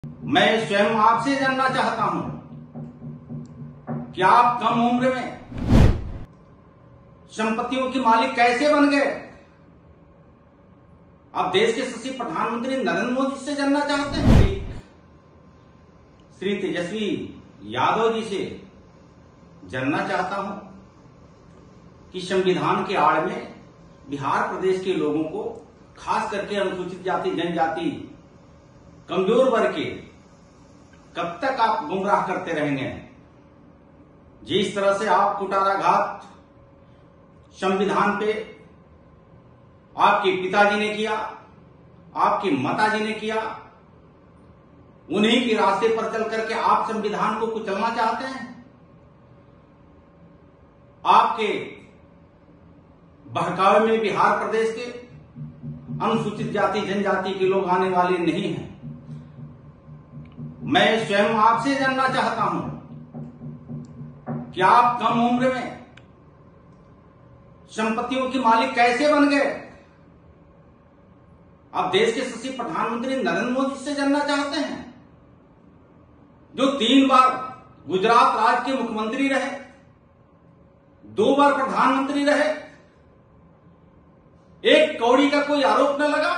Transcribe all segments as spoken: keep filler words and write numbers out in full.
मैं स्वयं आपसे जानना चाहता हूं कि आप कम उम्र में संपत्तियों के मालिक कैसे बन गए। आप देश के यशस्वी प्रधानमंत्री नरेंद्र मोदी से जानना चाहते हैं, श्री तेजस्वी यादव जी से जानना चाहता हूं कि संविधान के आड़ में बिहार प्रदेश के लोगों को, खास करके अनुसूचित जाति जनजाति कमजोर वर्ग के, कब तक आप गुमराह करते रहेंगे। जिस तरह से आप कुटाराघात संविधान पे आपके पिताजी ने किया, आपकी माताजी ने किया, उन्हीं के रास्ते पर चल करके आप संविधान को कुचलना चाहते हैं। आपके बहकावे में बिहार प्रदेश के अनुसूचित जाति जनजाति के लोग आने वाले नहीं हैं। मैं स्वयं आपसे जानना चाहता हूं कि आप कम उम्र में संपत्तियों के मालिक कैसे बन गए। आप देश के यशस्वी प्रधानमंत्री नरेंद्र मोदी से जानना चाहते हैं, जो तीन बार गुजरात राज्य के मुख्यमंत्री रहे, दो बार प्रधानमंत्री रहे, एक कौड़ी का कोई आरोप न लगा।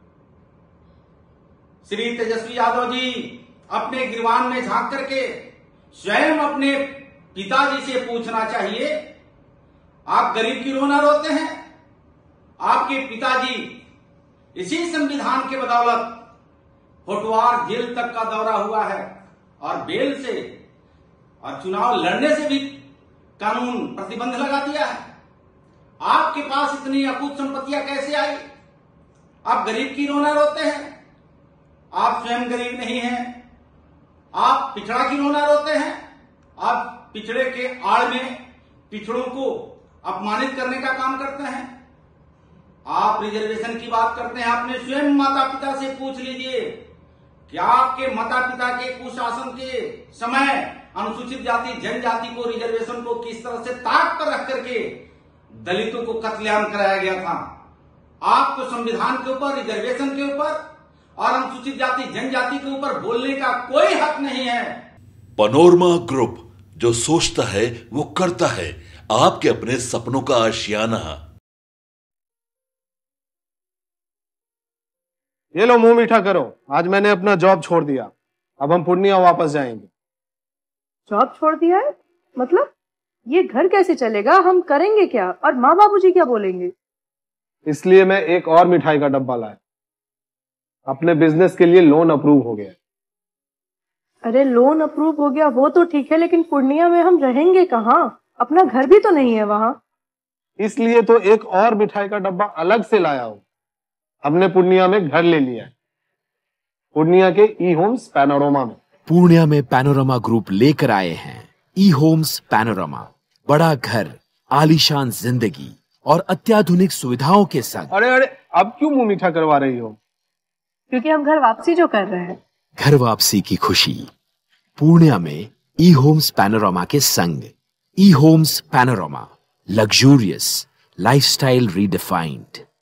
श्री तेजस्वी यादव जी अपने गिरवान में झांक करके स्वयं अपने पिताजी से पूछना चाहिए, आप गरीब की रोना रोते हैं। आपके पिताजी इसी संविधान के बदौलत होटवार जेल तक का दौरा हुआ है और बेल से और चुनाव लड़ने से भी कानून प्रतिबंध लगा दिया है। आपके पास इतनी अकूत संपत्तियां कैसे आई? आप गरीब की रोना रोते हैं। आप स्वयं गरीब नहीं हैं, आप पिछड़ा की रोना रोते हैं। आप पिछड़े के आड़ में पिछड़ों को अपमानित करने का काम करते हैं। आप रिजर्वेशन की बात करते हैं। आपने स्वयं माता पिता से पूछ लीजिए कि आपके माता पिता के कुशासन के समय अनुसूचित जाति जनजाति को, रिजर्वेशन को किस तरह से ताक पर रख करके दलितों को कत्लेआम कराया गया था। आपको संविधान के ऊपर, रिजर्वेशन के ऊपर और अनुसूचित जाति जनजाति के ऊपर बोलने का कोई हक नहीं है। पैनोरमा ग्रुप, जो सोचता है वो करता है। आपके अपने सपनों का आशियाना। ये लो, मुंह मीठा करो। आज मैंने अपना जॉब छोड़ दिया, अब हम पूर्णिया वापस जाएंगे। जॉब छोड़ दिया है? मतलब ये घर कैसे चलेगा? हम करेंगे क्या? और माँ बाबूजी क्या बोलेंगे? इसलिए मैं एक और मिठाई का डब्बा लाया। अपने बिजनेस के लिए लोन अप्रूव हो गया। अरे लोन अप्रूव हो गया वो तो ठीक है, लेकिन पूर्णिया में हम रहेंगे कहाँ? अपना घर भी तो नहीं है वहां। इसलिए तो एक और मिठाई का डब्बा अलग से लाया हूं। हमने पूर्णिया में घर ले लिया है, पूर्णिया के ई होम्स पैनोरमा में। पूर्णिया में पैनोरमा ग्रुप लेकर आए हैं ई होम्स पैनोरमा। बड़ा घर, आलीशान जिंदगी और अत्याधुनिक सुविधाओं के संग। अरे अरे अब क्यों मुंह मीठा करवा रही हो? क्योंकि हम घर वापसी जो कर रहे हैं। घर वापसी की खुशी पूर्णिया में ई होम्स पैनोरमा के संग। ई Homes Panorama, luxurious lifestyle redefined.